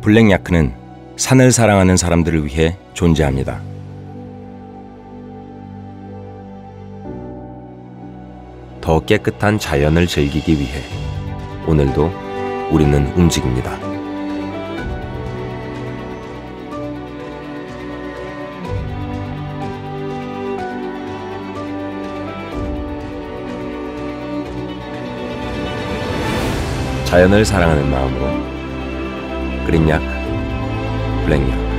블랙야크는 산을 사랑하는 사람들을 위해 존재합니다. 더 깨끗한 자연을 즐기기 위해 오늘도 우리는 움직입니다. 자연을 사랑하는 마음으로 그린야크, 블랙야크.